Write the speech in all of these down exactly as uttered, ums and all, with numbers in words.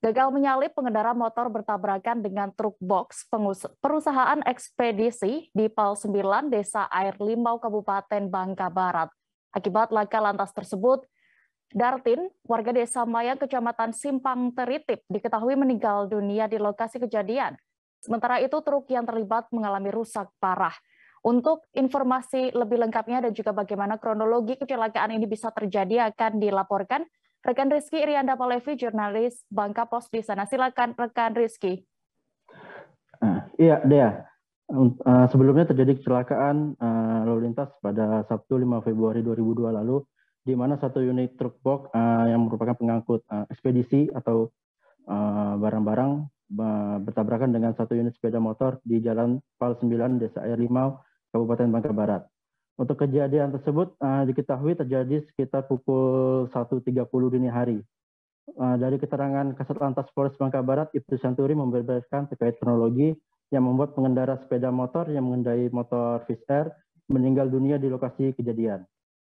Gagal menyalip, pengendara motor bertabrakan dengan truk box perusahaan ekspedisi di Pal sembilan, Desa Air Limau, Kabupaten Bangka Barat. Akibat laka lantas tersebut, Dartin, warga Desa Mayang, Kecamatan Simpang Teritip, diketahui meninggal dunia di lokasi kejadian. Sementara itu, truk yang terlibat mengalami rusak parah. Untuk informasi lebih lengkapnya dan juga bagaimana kronologi kecelakaan ini bisa terjadi akan dilaporkan rekan Rizky Irianda Palevi, jurnalis Bangka Post di sana. Silakan rekan Rizky. Uh, iya, Dea. Uh, sebelumnya terjadi kecelakaan uh, lalu lintas pada Sabtu lima Februari dua ribu dua lalu, di mana satu unit truk box uh, yang merupakan pengangkut uh, ekspedisi atau barang-barang uh, bertabrakan dengan satu unit sepeda motor di Jalan Pal sembilan, Desa Air Limau, Kabupaten Bangka Barat. Untuk kejadian tersebut uh, diketahui terjadi sekitar pukul satu tiga puluh dini hari. Uh, dari keterangan Kasat Lantas Polres Bangka Barat, Ibtu Santuri membeberkan terkait kronologi yang membuat pengendara sepeda motor yang mengendarai motor Fish Air meninggal dunia di lokasi kejadian.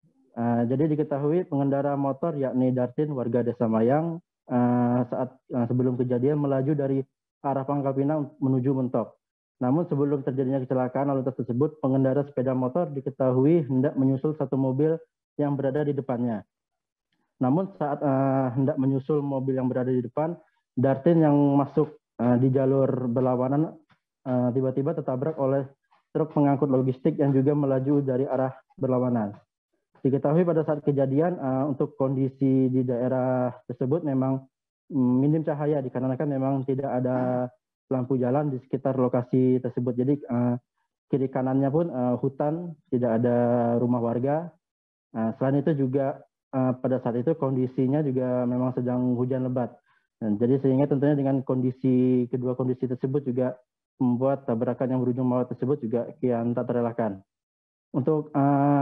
Uh, jadi diketahui pengendara motor yakni Dartin, warga Desa Mayang, uh, saat uh, sebelum kejadian melaju dari arah Pangkal Pinang menuju Mentok. Namun sebelum terjadinya kecelakaan lalu lintas tersebut, pengendara sepeda motor diketahui hendak menyusul satu mobil yang berada di depannya. Namun saat uh, hendak menyusul mobil yang berada di depan, Dartin yang masuk uh, di jalur berlawanan uh, tiba-tiba tertabrak oleh truk pengangkut logistik yang juga melaju dari arah berlawanan. Diketahui pada saat kejadian uh, untuk kondisi di daerah tersebut memang mm, minim cahaya dikarenakan memang tidak ada lampu jalan di sekitar lokasi tersebut. Jadi uh, kiri kanannya pun uh, hutan, tidak ada rumah warga. Uh, selain itu juga uh, pada saat itu kondisinya juga memang sedang hujan lebat. Dan jadi sehingga tentunya dengan kondisi kedua kondisi tersebut juga membuat tabrakan yang berujung maut tersebut juga kian tak terelakkan. Untuk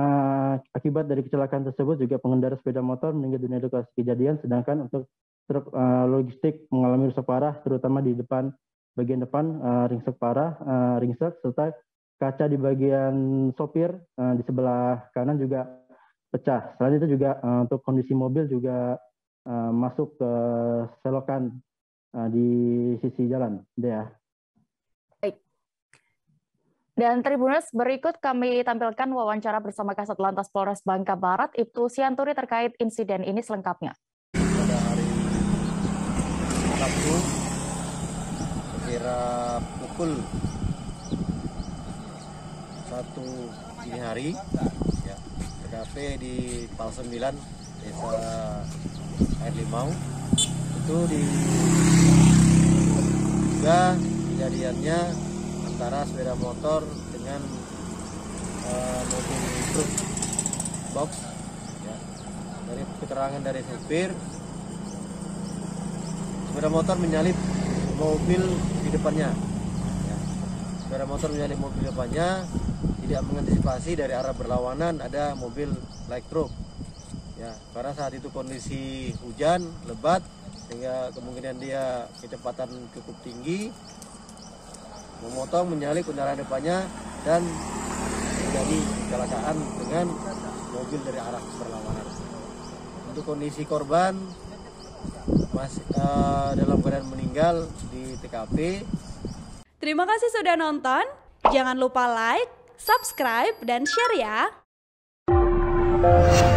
uh, akibat dari kecelakaan tersebut juga pengendara sepeda motor meninggal dunia di lokasi kejadian, sedangkan untuk truk uh, logistik mengalami rusak parah, terutama di depan bagian depan uh, ringsek parah, uh, ringsek serta kaca di bagian sopir uh, di sebelah kanan juga pecah. Selain itu juga uh, untuk kondisi mobil juga uh, masuk ke selokan uh, di sisi jalan, Dea. Baik. Dan Tribuners, berikut kami tampilkan wawancara bersama Kasat Lantas Polres Bangka Barat, Ibtu Sianturi, terkait insiden ini selengkapnya. Pada hari Sabtu, kira pukul satu dini hari, ya, T K P di Pal sembilan, Desa Air Limau, itu di juga kejadiannya antara sepeda motor dengan uh, mobil truk box, ya. Dari keterangan dari supir, sepeda motor menyalip mobil di depannya, ya. Sepeda motor menyalip mobil depannya, tidak mengantisipasi dari arah berlawanan ada mobil light truck, ya. Karena saat itu kondisi hujan lebat sehingga kemungkinan dia kecepatan cukup tinggi, memotong menyalip kendaraan depannya dan terjadi kecelakaan dengan mobil dari arah berlawanan. Untuk kondisi korban masih uh, dalam keadaan meninggal di T K P. Terima kasih sudah nonton. Jangan lupa like, subscribe, dan share ya.